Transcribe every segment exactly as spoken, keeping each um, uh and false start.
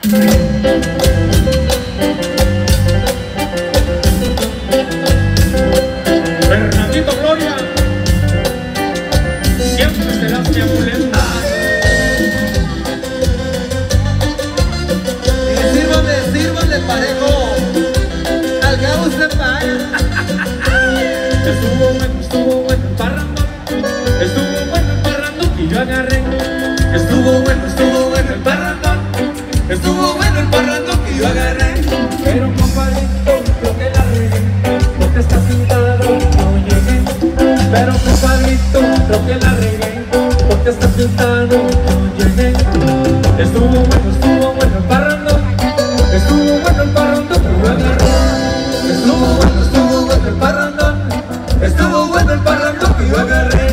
Fernandito Gloria, siempre serás mi amuleto. Y sírvale, sírvale parejo, al cabo se paga. Estuvo bueno, estuvo bueno el parrandón, estuvo bueno el parrandón y yo agarré. Estuvo bueno, estuvo bueno el parrandón, estuvo bueno el parrandón y yo agarré. Pero compadrito, creo que la regué, porque está pintado, no llegué. Pero compadrito, creo que la regué, porque está pintado, no llegué. Estuvo bueno, estuvo bueno el parrandón, estuvo bueno el parrandón y yo agarré. Estuvo bueno, estuvo bueno el parrandón, estuvo bueno el parrandón que yo agarré.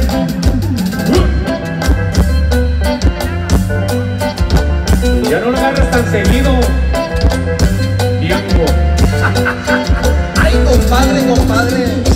Ya no lo agarras tan seguido, Diango. Ay, compadre, compadre.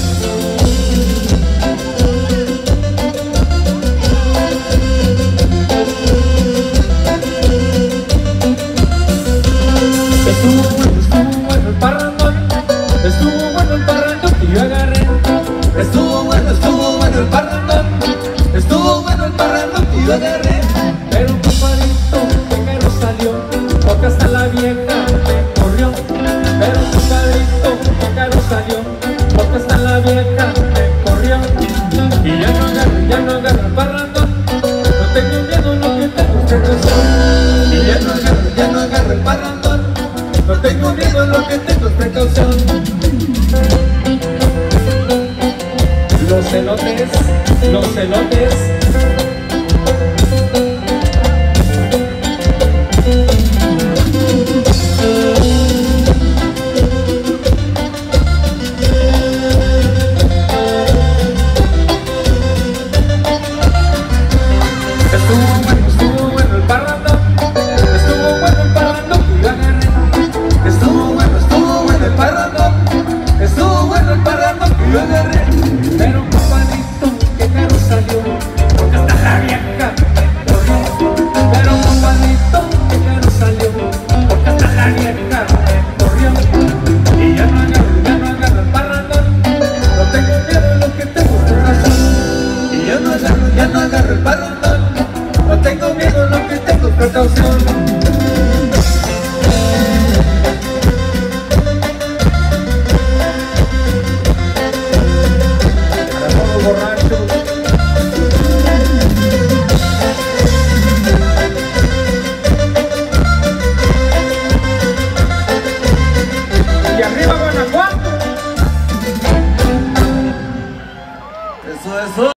Estuvo bueno, estuvo bueno el parrandón, estuvo bueno el parrandón que yo agarré. Estuvo bueno, estuvo bueno el parrandón, estuvo bueno el parrandón que yo agarré. Pero compadrito, que caro salió, porque hasta la vieja me corrió. Pero compadrito, que caro salió, porque hasta la vieja me corrió. Y ya no agarro, ya no agarro el parrandón, no tengo miedo, lo que tengo es precaución. Y ya no agarro, ya no agarro el parrandón, no tengo miedo, lo que tengo es precaución. Los elotes, los elotes. Estuvo bueno, estuvo bueno el parrandón, estuvo bueno el parrandón que yo agarré. Estuvo bueno, estuvo bueno el parrandón, estuvo bueno el parrandón que yo agarré. Pero compadrito, que caro salió, porque hasta la vieja me corrió. Pero compadrito, que caro salió, porque hasta la vieja me corrió. Y ya no agarro, ya no agarro el parrandón, no tengo miedo, lo que tengo es precaución. Y yo no agarro, ya no agarro el parrandón, No tengo miedo, lo que tengo es precaución. Y arriba Guanajuato. eso, eso.